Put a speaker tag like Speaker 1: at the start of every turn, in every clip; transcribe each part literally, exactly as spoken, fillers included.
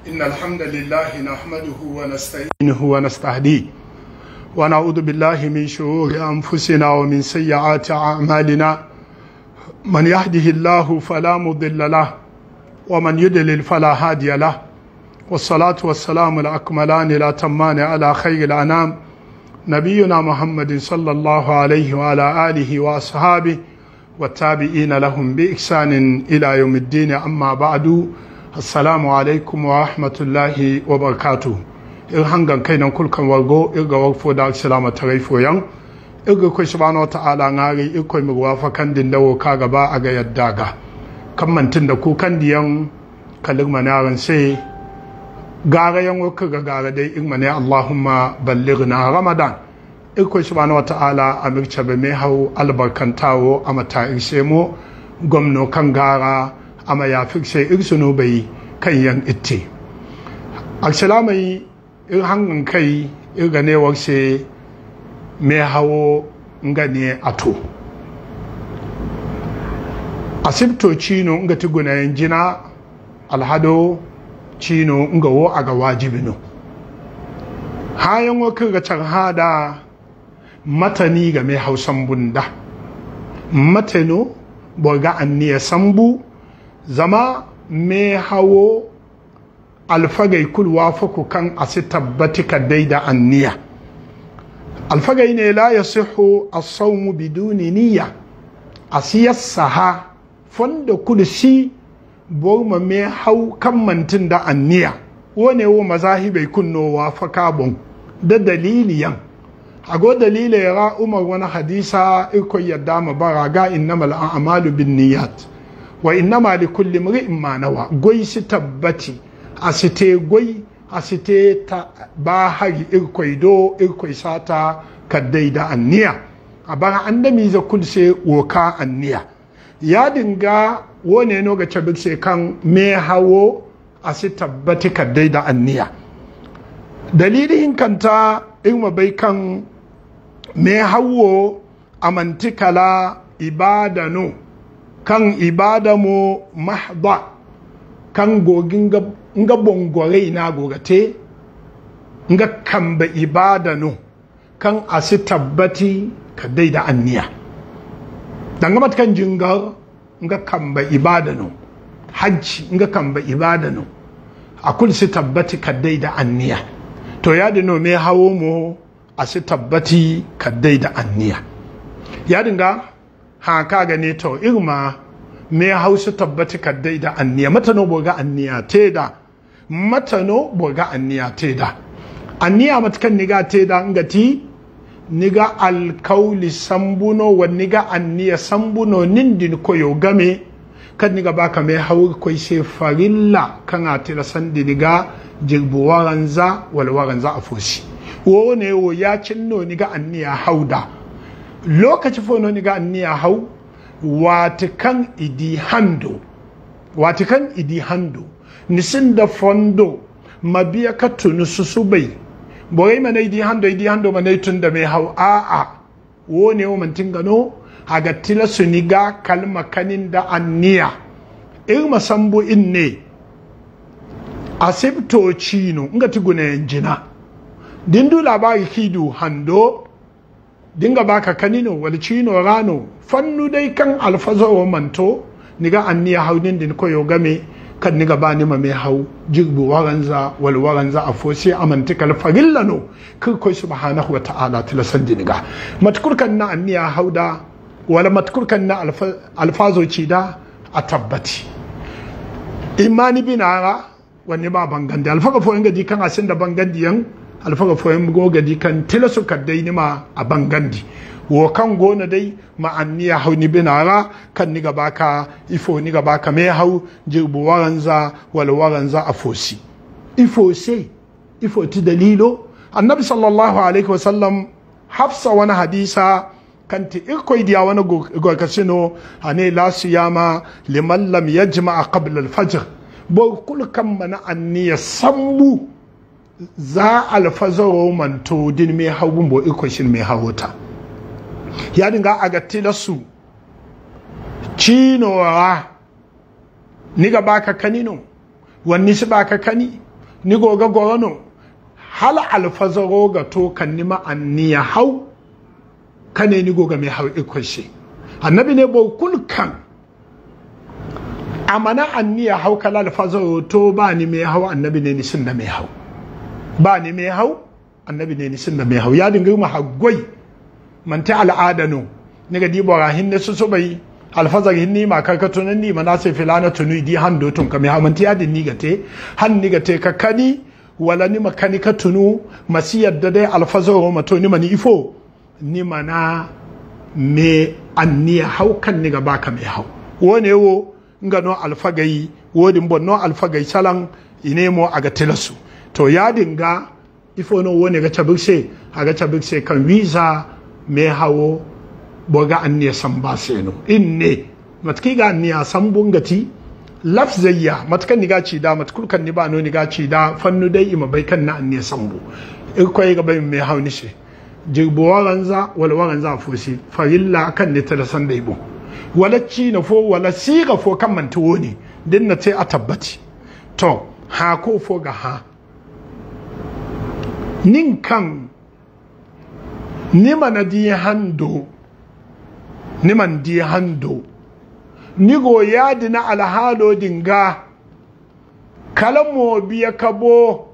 Speaker 1: إن الحمد لله نحمده ونستعينه ونستهديه ونعوذ بالله من شرور أنفسنا ومن سيئات أعمالنا من يهده الله فلا مضل له ومن يضلل فلا هادي له والصلاة والسلام الأكملان الأتمان على خير الأنام نبينا محمد صلى الله عليه وعلى آله وأصحابه والتابعين لهم بإحسان إلى يوم الدين. أما بعد، السلام عليكم ورحمة الله وبركاته. إرهنغان كينا كل كان ورغو إرغا وقفو دا السلام تغيفو ين إرغا كوي سبحانه وتعالى ناري إرغا مغوافا كان دين دو كاغبا أغا يداغا كم من تندكو كان ديان كالغما نارن سي غارا ين وكغا غارا دي إرغماني اللهم بلغنا رمضان. إرغا سبحانه وتعالى أمريكا بميهو البركانتاو أما تائرسيمو غمنو كان غارا أما يافكسي إرسنو بي كان ين إتي السلامي irhangan kai irgane wakse me hawo ngane ato asibto chino ngati guna yanjina alhado chino ngawo aga wajibino hayan waka ga can hada matani ga me hausan bunda matano borga anniya sambu zama me hawo alfagai kul wafaku kan asi tabbati kadai da anniya alfagai ne la yasihu as-sawmu biduni niyya asiyassaha fonda kulsi borma me hau kan mantin da anniya wone wo mazahibai kunno wafaka bon da daliliyan ago dalile ya umar wani hadisa iko yadda ma baraga innamal a'malu binniyat wa innama likulli imrin ma nawa goyi tabbati asite gwai asite ta ba hari irkwai do irkwai sata kaddai da anniya a bara an da miza kulse woka anniya ya dinga wone no ga cabirse kan me hawo asi tabbati kaddai da anniya dalilin kanta irma bai kan me hawo amantikala ibadano kan ibadamo mahda kan gogin nga bongore ina gogate nga kamba ibada no kan asi tabbati ka daida anniya danga mat kan jingar nga kamba ibada no hajji nga kamba ibada no akul si tabbati ka daida anniya to ya dino me hawo mo asi tabbati ka daida anniya ya dinga ha ka gane to irma me hausa tabbati ka daida anniya matano boga anniya teda matano boga anniya teda anniya matkan niga teda ngati niga alkauli sambuno wa niga anniya sambuno nindin koyo game kan niga baka me hawo koy se farilla kan atira sandi niga jirbu waranza wal waranza afosi wo ne wo ya cinno niga anniya hauda lokaci fono niga anniya hau watikan idi hando watikan idi hando nisin da fondo mabiya ka tunu susubai boy mana idi hando idi hando mana tun da mai hau a a wone wo mantin gano haga tilasu niga kalma kanin da anniya irma sambo inne asibto chino ngati gune njina dindu labari kidu hando dinga baka kanino wal chino rano fannu dai kan alfazo wa manto niga anniya haudin din koyo game kan niga bani ma me hau jigbu waranza wal waranza afosi amantikal farillano kai koy subhanahu wa ta'ala tilasan diniga matkur kan na anniya hauda wala matkur kan na alfazo cida a tabbati imani binara wani ba bangande alfaga fo inga di kan asin da bangandiyan alfaga fo yin goga di kan tilasu kaddai ni ma a bangandi wo kan gona dai ma'anniya hau ni binara kan ni gaba ka ifo ni gaba ka me hau jirbu waranza wal waranza afosi ifo sai ifo ti dalilo annabi sallallahu alaihi wasallam hafsa wani hadisa kan ti irkoi diya wani gorkasino ane la siyama liman lam yajma qabla al-fajr bo kul kan mana anniya sambu za alfazaro manto din me hau bo irkoi shin me hawota ya dinga aga tilasu chino wa ni ga baka kanino wani shi baka kani ni goga gorono hal alfazaro ga to kan nima anniya hau kane ni goga mai hau ikwashe annabi ne bo kulkan amana anniya hau kala alfazaro to ba ni mai hau annabi ne ni sunna mai hau ba ni mai hau annabi ne ni sunna mai hau ya dinga ma haggoi man ta al'adano ni ga dibo rahin ne su so bai alfazar hinni ma karkato nan ni mana sai filana tunu di hando tun ka mai hau man ta yadin ni gate han ni gate ka kani wala ni makani ka tunu masiyar da dai alfazaro mato ni mani ifo ni mana me anniya hau kan ni ga baka mai hau wone wo ngano alfagai wodin bonno alfagai salan inemo aga tilasu to ya dinga ifo no wone ga tabikse aga tabikse kan visa me hawo boga anniya samba seno inne matki ga anniya sambungati lafzayya matkan ni ga ci da matkul kan ni ba no ni ga ci da fannu dai ima bai kan na anniya sambu in koy ga bai me hawo ni she jirbo waranza wala waranza fosi farilla kan ni tala san dai bo wala ci na fo wala siga fo kan man tuwo ne din na ce a tabbati to ha ko fo ga ha nin kan ni mana di hando ni man di hando ni go yadi na alhalo dinga kalamo biya kabo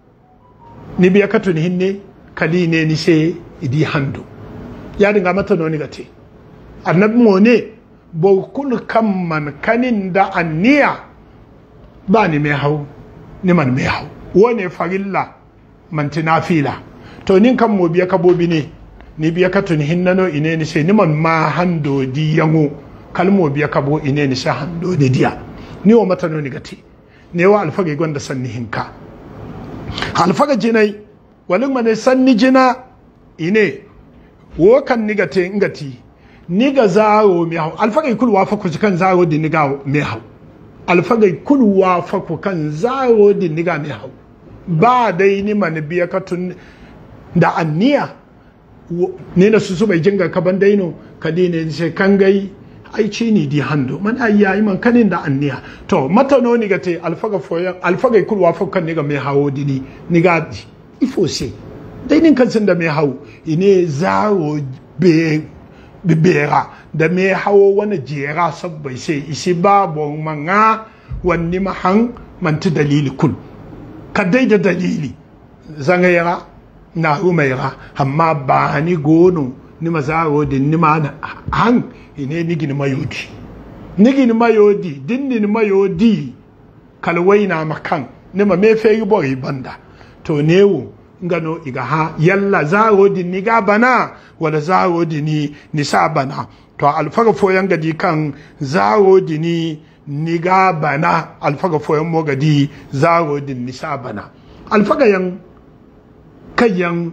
Speaker 1: ni biya katun hinne kali ne ni se idi hando ya dinga mata no ni gate annabi mo ne bo kul kam man kanin da anniya ba ni me hau ni man me hau wone farilla man tinafila to nin kan mo biya kabobi ne ni biya katun hinnano ine ni se ni man ma hando di yango kalmo biya kabo ine ni sha hando de dia ni o mata no ni gati ne wa alfaga gonda sanni hinka alfaga jinai walin mane sanni jina ine wo kan ni gate ngati ni ga zaro mi hau alfaga kul wa fa ku kan zaro di ni ga mi hau alfaga kul wa fa ku kan zaro di ni ga mi hau ba dai ni man biya katun da anniya ne na su su bai jinga kaban daino kadine sai kan gai ai ci ni di hando man ayya man kanin da anniya to mata no ni gate alfaga foyan alfaga kulwa fokan ni ga me hawo dini ni ga ifo se dai nin kan san da me hawo ine zaro be bibera da me hawo wani jera sabbai sai isi babu manga wanni mahan man ta dalili kul kadai da dalili zangayara na umaira amma ba ni gono ni mazaro din ni ma han ine ni gini mayodi ni gini mayodi din ni mayodi kalwai na makan ni ma me fe bori banda to newo ngano iga ha yalla zaro din ni ga bana wala zaro din ni ni sa bana to alfaga foyan gadi kan zaro din ni ni ga bana alfaga foyan mo gadi zaro din ni sa bana alfaga yan kayan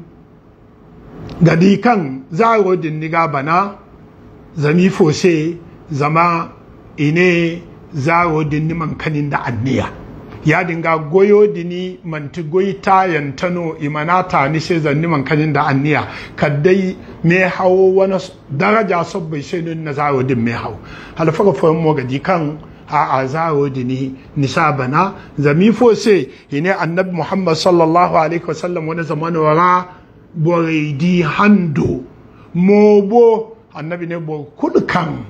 Speaker 1: gadi kan zaro din ni ga bana zami fose zama ine zaro din ni man kanin da anniya ya dinga goyo dini manti goyi tayan tano imanata ni sai zanni man kanin da anniya kaddai me hawo wani daraja sabbai sai nun na zaro din me hawo halfaga fa mo gadi kan a a zaro dini nisabana zami fose ine annabi muhammad sallallahu alaihi wasallam wani zamanu wara boreidi hando mobo annabi ne bo kulkan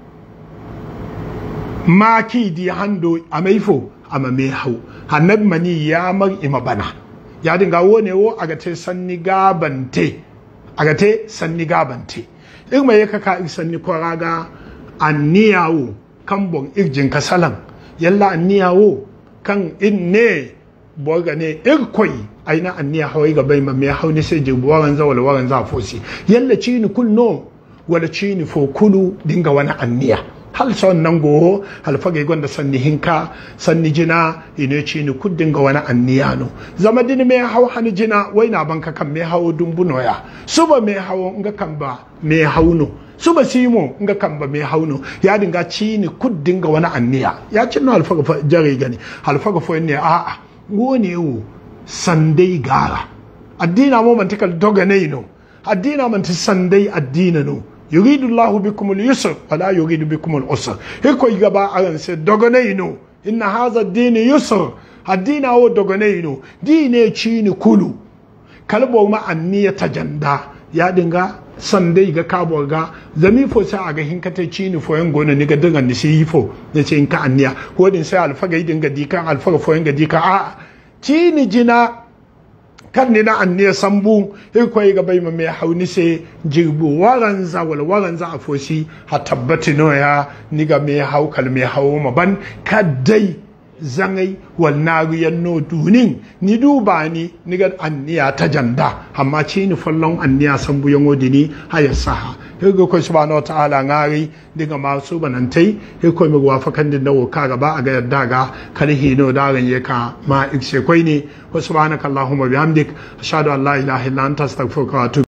Speaker 1: maki di hando amaifo ama me hau annabi mani ya mar ima bana ya dinga wone wo aga te sanni gabante aga te sanni gabante in mai kaka sanni koraga anniyawo kan bon irjin kasalan yalla anniyawo kan inne boga ne irkoi aina anniya hawai ga bai ma me hau ne sai jibu waran za wala waran za fosi yalla chini kulno wala chini fo kulu dinga wani anniya hal son nan go hal fage gonda sanni hinka sanni jina ine chini kuddin ga wani anniyano zama din me hawo hani jina waina banka kan me hawo dumbuno ya suba me hawo nga kan ba me hauno suba simo nga kan ba me hauno ya dinga chini kuddin ga wani anniya ya cinno hal faga jare gani hal faga fo ne a a gone wo sandai gara addina mo man tikal doga ne no addina man ti sandai addina no yuridu Allahu bikum al-yusr wala yuridu bikum al-usr hiko igaba aran se dogone ino inna hadha ad-din yusr addina wo dogone ino dine chini kulu kalbo ma anniya tajanda ya dinga sandai ga kabo ga zami fo sai aga hinkata chini fo yan gona ni ga dinga ni shi fo ne ce in ka anniya ko din sai alfa ga dinga dika alfa fo yan ga dika a chini jina kan ni na anniya sambu he ko ga bai ma me hauni se jirbu waranza wala waranza a fosi ha tabbati no ya ni ga me hau kal me hawo ma ban kadai zangai wal nariyan no dunin ni duba ni ni ga anniya ta janda amma ci ni fallon anniya sambu yango dini haya saha he go ko subhanahu wa ta'ala ngari diga masu banantai he ko mi wafakan din dawo ka gaba a ga yadda ga kalhi no daran ye ka ma ikse koi ne wa subhanaka allahumma bihamdik ashhadu an la ilaha illa anta astaghfiruka wa atubu